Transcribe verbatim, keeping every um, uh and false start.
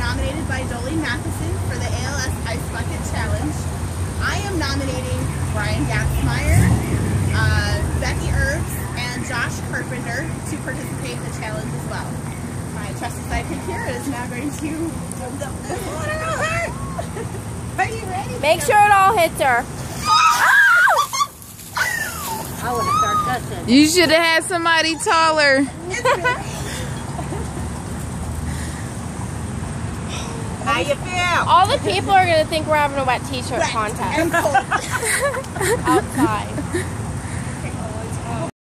nominated by Jolene Matheson for the A L S Ice Bucket Challenge. I am nominating Brian Gatzmeyer, uh, Becky Herbs, and Josh Carpenter to participate in the challenge as well. My trusty sidekick here is now going to jump up this water on her. Are you ready? Make sure it all hits her. I would have started touching. You should have had somebody taller. How you feel? All the people are going to think we're having a wet t-shirt contest. And cold. Outside.